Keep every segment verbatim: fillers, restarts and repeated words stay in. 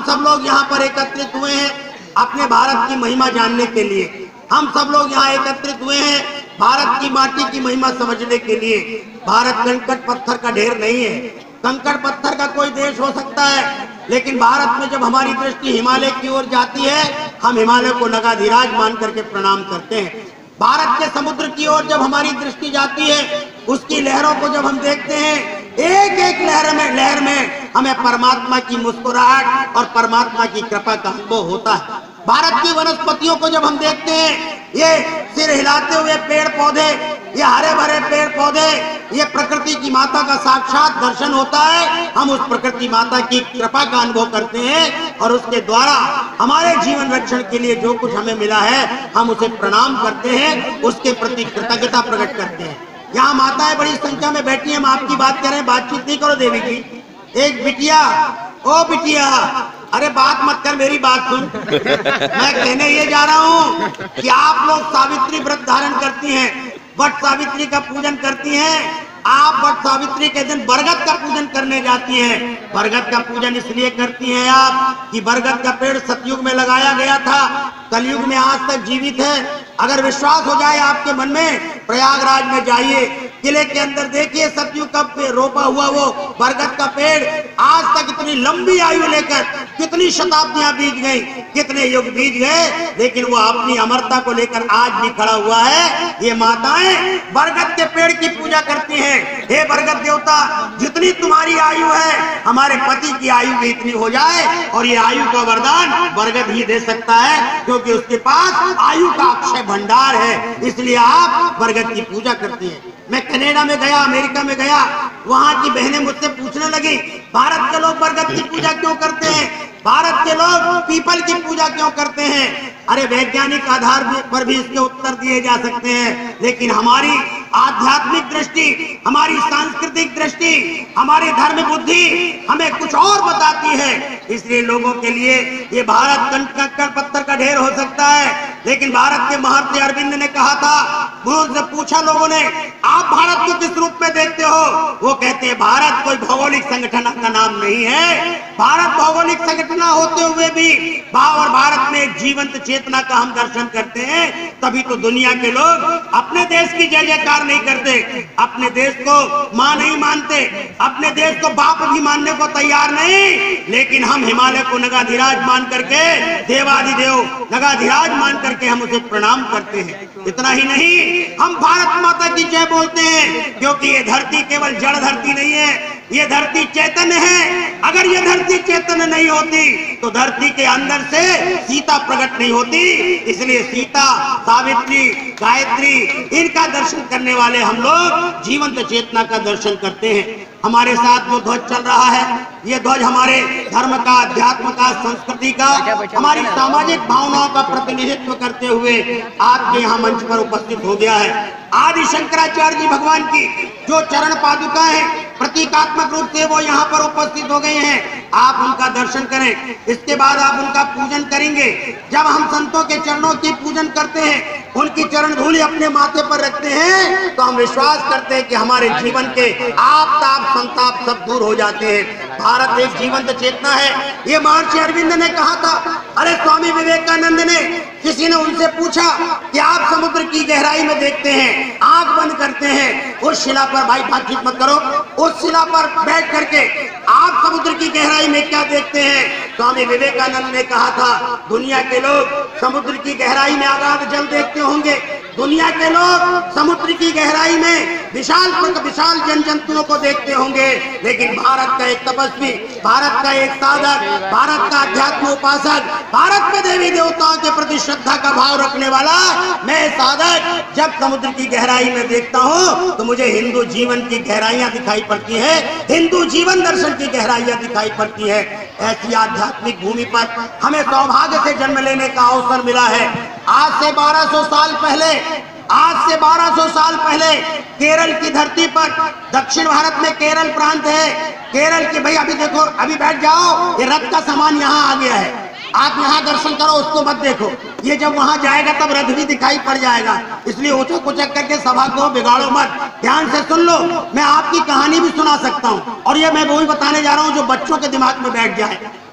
सब लोग यहाँ पर एकत्रित हुए हैं अपने भारत की महिमा जानने के लिए। हम सब लोग यहाँ एकत्रित हुए हैं भारत की माटी की महिमा समझने के लिए। भारत कंकड़ पत्थर का ढेर नहीं है। कंकड़ पत्थर का कोई देश हो सकता है, लेकिन भारत में जब हमारी दृष्टि हिमालय की ओर जाती है, हम हिमालय को नगाधिराज मान करके प्रणाम करते हैं। भारत के समुद्र की ओर जब हमारी दृष्टि जाती है, उसकी लहरों को जब हम देखते हैं, एक एक लहर में लहर में हमें परमात्मा की मुस्कुराहट और परमात्मा की कृपा का अनुभव होता है। भारत की वनस्पतियों को जब हम देखते हैं, ये सिर हिलाते हुए पेड़ पौधे, ये हरे भरे पेड़ पौधे, ये प्रकृति की माता का साक्षात दर्शन होता है। हम उस प्रकृति माता की कृपा का अनुभव करते हैं और उसके द्वारा हमारे जीवन रक्षण के लिए जो कुछ हमें मिला है, हम उसे प्रणाम करते हैं, उसके प्रति कृतज्ञता प्रकट करते हैं। यहाँ माताएं बड़ी संख्या में बैठी हैं। हम आपकी बात करें, बातचीत नहीं करो देवी की। एक बिटिया, ओ बिटिया, अरे बात मत कर, मेरी बात सुन। मैं कहने ये जा रहा हूँ कि आप लोग सावित्री व्रत धारण करती हैं, वट सावित्री का पूजन करती हैं। आप वट सावित्री के दिन बरगद का पूजन करने जाती हैं। बरगद का पूजन इसलिए करती हैं आप कि बरगद का पेड़ सतयुग में लगाया गया था, कलयुग में आज तक जीवित है। अगर विश्वास हो जाए आपके मन में, प्रयागराज में जाइए, किले के अंदर देखिए सतयुग का रोपा हुआ वो बरगद का पेड़ आज तक इतनी लंबी आयु लेकर कितनी शताब्दियां बीत गई, कितने युग बीत गए, लेकिन वो अपनी अमरता को लेकर आज भी खड़ा हुआ है। ये माताएं बरगद के पेड़ की पूजा करती हैं। हे बरगद देवता, जितनी तुम्हारी आयु है, हमारे पति की आयु भी इतनी हो जाए। और ये आयु का वरदान बरगद ही दे सकता है, क्योंकि उसके पास आयु का अक्षय भंडार है। इसलिए आप बरगद की पूजा करती हैं। मैं कनाडा में गया, अमेरिका में गया, वहां की बहनें मुझसे पूछने लगी, भारत के लोग बरगद की पूजा क्यों करते हैं, भारत के लोग पीपल की पूजा क्यों करते हैं। अरे वैज्ञानिक आधार पर भी इसके उत्तर दिए जा सकते हैं, लेकिन हमारी आध्यात्मिक दृष्टि, हमारी सांस्कृतिक दृष्टि, हमारी धर्म बुद्धि हमें कुछ और बताती है। इसलिए लोगों के लिए ये भारत कंकड़ पत्थर का ढेर हो सकता है, लेकिन भारत के महर्षि अरविंद ने कहा था, गुरु से पूछा लोगों ने, आप भारत को किस रूप में देखते हो? वो कहते हैं भारत कोई भौगोलिक संगठन का नाम नहीं है। भारत भौगोलिक संगठन होते हुए भी भाव और भारत में एक जीवंत चेतना का हम दर्शन करते हैं। तभी तो दुनिया के लोग अपने देश की जय जयकार नहीं करते, अपने देश को मां नहीं मानते, अपने देश को बाप भी मानने को तैयार नहीं, लेकिन हम हिमालय को नगाधिराज मान करके, देवाधिदेव नगाधिराज मान करके हम उसे प्रणाम करते हैं। इतना ही नहीं, हम भारत माता की जय बोलते हैं, क्योंकि ये धरती केवल जड़ धरती नहीं है, ये धरती चैतन्य है। अगर ये धरती चैतन्य नहीं होती तो धरती के अंदर से सीता प्रकट नहीं होती। इसलिए सीता, सावित्री, गायत्री, इनका दर्शन करने वाले हम लोग जीवंत चेतना का दर्शन करते हैं। हमारे साथ जो ध्वज चल रहा है, ये ध्वज हमारे धर्म का, अध्यात्म का, संस्कृति का, हमारी सामाजिक भावनाओं का प्रतिनिधित्व करते हुए आपके यहाँ मंच पर उपस्थित हो गया है। आदि शंकराचार्य जी भगवान की जो चरण पादुका है, प्रतीकात्मक रूप से वो यहाँ पर उपस्थित हो गए हैं। आप उनका दर्शन करें, इसके बाद आप उनका पूजन करेंगे। जब हम संतों के चरणों की पूजन करते हैं, उनकी चरण धूलि अपने माथे पर रखते हैं, तो हम विश्वास करते हैं कि हमारे जीवन के आप ताप संताप सब दूर हो जाते हैं। भारत एक जीवंत चेतना है। ये महर्षि अरविंद ने कहा था। अरे स्वामी विवेकानंद ने, किसी ने उनसे पूछा कि आप समुद्र की गहराई में देखते हैं, आंख बंद करते हैं, उस शिला पर, भाई बातचीत मत करो, उस शिला पर बैठ करके आप समुद्र की गहराई में क्या देखते हैं? स्वामी विवेकानंद ने कहा था, दुनिया के लोग समुद्र की गहराई में अगाध जल देखते होंगे, दुनिया के लोग समुद्र की गहराई में विशाल विशाल जन जंतुओं को देखते होंगे, लेकिन भारत का एक तपस्वी, भारत का एक साधक, भारत का अध्यात्म उपासक, भारत में देवी देवताओं के प्रति श्रद्धा का भाव रखने वाला मैं साधक जब समुद्र की गहराई में देखता हूँ तो मुझे हिंदू जीवन की गहराइयां दिखाई पड़ती है, हिंदू जीवन दर्शन की गहराइयां दिखाई पड़ती है। ऐसी आध्यात्मिक भूमि पर हमें सौभाग्य से जन्म लेने का अवसर मिला है। आज से बारह सौ साल पहले आज से बारह सौ साल पहले केरल की धरती पर, दक्षिण भारत में केरल प्रांत है, केरल की, भाई अभी देखो, अभी बैठ जाओ, ये रथ का सामान यहाँ आ गया है, आप यहाँ दर्शन करो, उसको मत देखो, ये जब वहां जाएगा तब रथ भी दिखाई पड़ जाएगा। इसलिए उचक उचक करके सभा को बिगाड़ो मत, ध्यान से सुन लो। मैं आपकी कहानी भी सुना सकता हूँ, और ये मैं वही बताने जा रहा हूँ जो बच्चों के दिमाग में बैठ जाए।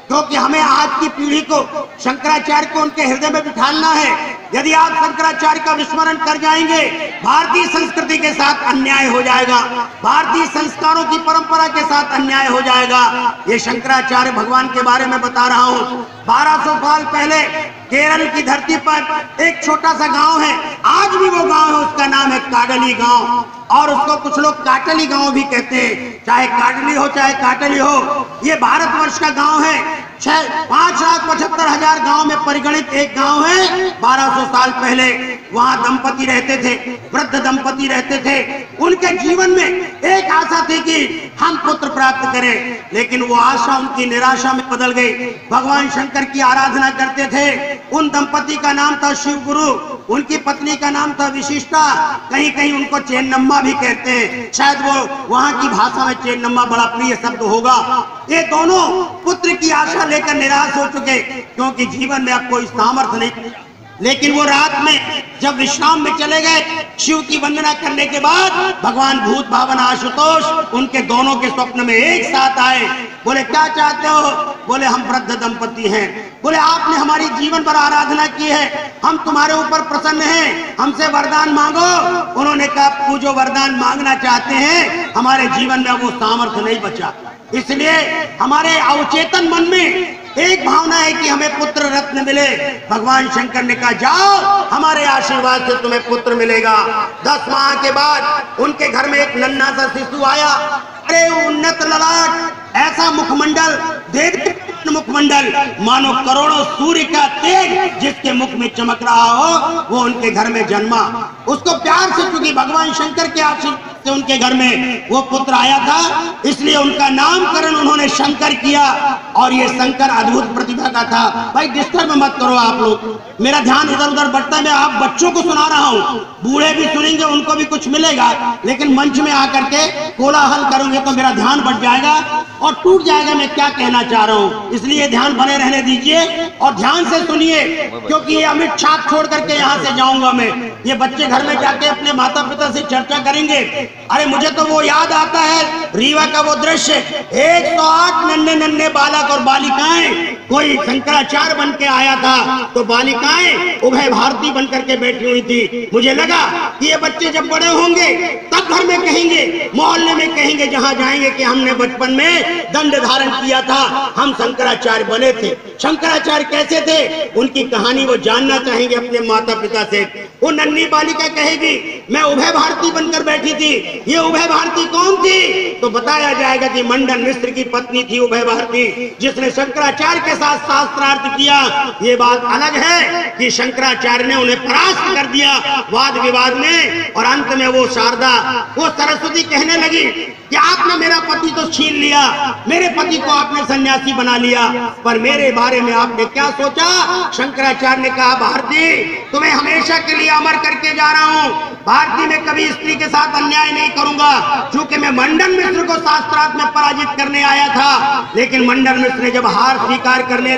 क्योंकि हमें आज की पीढ़ी को शंकराचार्य को उनके हृदय में बिठाना है। यदि आप शंकराचार्य का विस्मरण कर जाएंगे, भारतीय संस्कृति के साथ अन्याय हो जाएगा, भारतीय संस्कारों की परंपरा के साथ अन्याय हो जाएगा। ये शंकराचार्य भगवान के बारे में बता रहा हूँ। बारह सौ साल पहले केरल की धरती पर एक छोटा सा गांव है, आज भी वो गांव है, उसका नाम है काडली गांव, और उसको कुछ लोग काटली गांव भी कहते हैं। चाहे काडली हो चाहे काटली हो, ये भारतवर्ष का गांव है। छह पांच लाख पचहत्तर हजार गांव में परिगणित एक गांव है। बारह सौ साल पहले वहां दंपति रहते थे, वृद्ध दंपति रहते थे। उनके जीवन में एक आशा थी कि हम पुत्र प्राप्त करें, लेकिन वो आशा उनकी निराशा में बदल गई। भगवान शंकर की आराधना करते थे। उन दंपति का नाम था शिव गुरु, उनकी पत्नी का नाम था विशिष्टा, कहीं कहीं उनको चेन्नम्मा भी कहते हैं, शायद वो वहां की भाषा में चेन्नम्मा बड़ा प्रिय शब्द होगा। ये दोनों पुत्र की आशा लेकर निराश हो चुके, क्योंकि जीवन में अब कोई सामर्थ्य नहीं। लेकिन वो रात में जब विश्राम में चले गए, शिव की वंदना करने के बाद भगवान भूत भावन आशुतोष उनके दोनों के स्वप्न में एक साथ आए। बोले क्या चाहते हो? बोले हम वृद्ध दंपति हैं। बोले आपने हमारी जीवन भर आराधना की है, हम तुम्हारे ऊपर प्रसन्न हैं, हमसे वरदान मांगो। उन्होंने कहा तू जो वरदान मांगना चाहते हैं, हमारे जीवन में वो सामर्थ्य नहीं बचा, इसलिए हमारे अवचेतन मन में एक भावना है कि हमें पुत्र रत्न मिले। भगवान शंकर ने कहा जाओ, हमारे आशीर्वाद से तुम्हें पुत्र मिलेगा। दस माह के बाद उनके घर में एक नन्हा सा शिशु आया। अरे उन्नत ललाट, ऐसा मुखमंडल, देव मुखमंडल, मानो करोड़ों सूर्य का तेज जिसके मुख में चमक रहा हो, वो उनके घर में जन्मा। उसको प्यार से, क्योंकि भगवान शंकर के आशीर्वाद से उनके घर में वो पुत्र आया था, इसलिए उनका नामकरण उन्होंने शंकर किया। और ये शंकर अद्भुत प्रतिभा का था। भाई डिस्टर्ब मत करो आप लोग, मेरा ध्यान इधर उधर बढ़ता है। मैं आप बच्चों को सुना रहा हूँ, बूढ़े भी सुनेंगे, उनको भी कुछ मिलेगा, लेकिन मंच में आकर के कोलाहल करूंगे तो मेरा ध्यान बढ़ जाएगा और टूट जाएगा मैं क्या कहना चाह रहा हूँ। इसलिए ध्यान बने रहने दीजिए और ध्यान से सुनिए, क्योंकि ये अमिट छाप छोड़ करके यहाँ से जाऊंगा मैं। ये बच्चे घर में जाके अपने माता पिता से चर्चा करेंगे। अरे मुझे तो वो याद आता है रीवा का वो दृश्य, एक सौ आठ नन्हे नन्हे बालक और बालिकाएं, कोई शंकराचार्य बन के आया था तो बालिकाएं उभय भारती बन करके बैठी हुई थी। मुझे लगा कि ये बच्चे जब बड़े होंगे तब घर में कहेंगे, मोहल्ले में कहेंगे, जहां जाएंगे कि हमने बचपन में दंड धारण किया था, हम शंकराचार्य बने थे। शंकराचार्य कैसे थे, उनकी कहानी वो जानना चाहेंगे अपने माता पिता से। वो नन्ही बालिका कहेगी मैं उभय भारती बनकर बैठी थी। ये उभय भारती कौन थी? तो बताया जाएगा कि मंडन मिश्र की पत्नी थी उभय भारती, जिसने शंकराचार्य के साथ शास्त्रार्थ किया। ये बात अलग है कि शंकराचार्य ने उन्हें परास्त कर दिया वाद विवाद में, और अंत में वो शारदा, वो सरस्वती कहने लगी कि आपने मेरा पति तो छीन लिया, मेरे पति को आपने सन्यासी बना लिया, पर मेरे बारे में आपने क्या सोचा? शंकराचार्य ने कहा भारती तुम्हें हमेशा के लिए अमर करके जा रहा हूँ, भारती मैं कभी स्त्री के साथ अन्याय नहीं करूंगा। चूंकि मैं मंडन मिश्र को शास्त्रार्थ में पराजित करने आया था, लेकिन मंडन मिश्र ने जब हार स्वीकार करने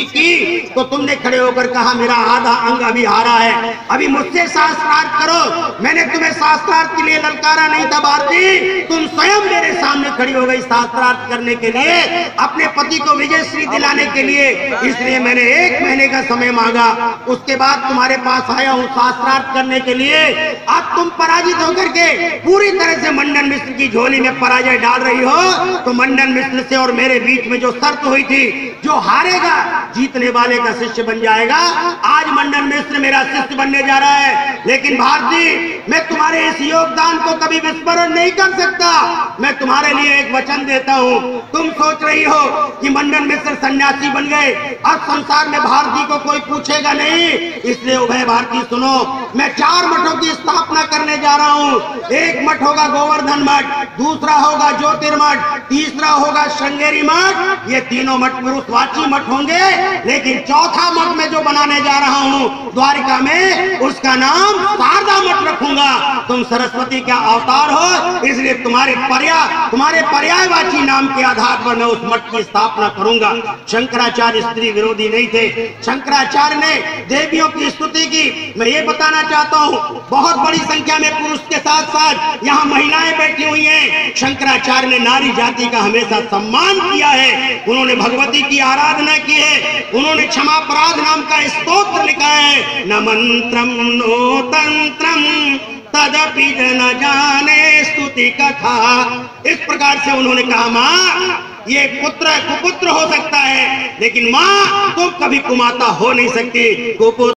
की तो तुमने खड़े होकर कहा मेरा आधा अंग अभी हारा है, अभी मुझसे शास्त्रार्थ करो। मैंने तुम्हें शास्त्रार्थ के लिए ललकारा नहीं था भारती, तुम स्वयं मेरे सामने खड़ी हो गई शास्त्रार्थ करने के लिए, अपने पति को विजय श्री दिलाने के लिए। इसलिए मैंने एक महीने का समय मांगा, उसके बाद तुम्हारे पास आया हूँ शास्त्रार्थ करने के लिए। अब तुम पराजित होकर के पूरी तरह से मंडन मिश्र की झोली में पराजय डाल रही हो, तो मंडन मिश्र से और मेरे बीच में जो शर्त हुई थी, जो हारेगा जीतने वाले का शिष्य बन जाएगा, आज मंडन मिश्र मेरा शिष्य बनने जा रहा है। लेकिन भारती मैं तुम्हारे इस योगदान को कभी विस्मरण नहीं कर सकता। मैं तुम्हारे लिए एक वचन देता हूँ, तुम सोच रही हो कि मंडन मिश्र सन्यासी बन गए, अब संसार में भारती को कोई पूछेगा नहीं, इसलिए उभय भारती सुनो, मैं चार मठों की स्थापना करने जा रहा हूँ। एक मठ होगा गोवर्धन मठ, दूसरा होगा ज्योतिर्मठ, तीसरा होगा श्रृंगेरी मठ। ये तीनों मठ पुरुषवाची मठ होंगे, लेकिन चौथा मठ में जो बनाने जा रहा हूँ द्वारिका में, उसका नाम शारदा मठ रखूंगा। तुम सरस्वती का अवतार हो, इसलिए तुम्हारे पर्याय तुम्हारे पर्यायवाची नाम के आधार पर मैं उस मठ की स्थापना करूंगा। शंकराचार्य स्त्री विरोधी नहीं थे। शंकराचार्य ने देवियों की स्तुति की। मैं ये बताना चाहता हूँ, बहुत बड़ी संख्या में पुरुष के साथ साथ यहाँ महिलाएं बैठी हुई हैं। शंकराचार्य ने नारी जाति का हमेशा सम्मान किया है। उन्होंने भगवती की आराधना की है। उन्होंने क्षमापराध नाम का स्तोत्र लिखा है, न मंत्रम नो तंत्रम तदपि जन जाने स्तुति कथा। इस प्रकार से उन्होंने कहा, माँ ये पुत्र कुपुत्र हो सकता है, लेकिन माँ तुम कभी कुमाता हो नहीं सकती। कुपुत्र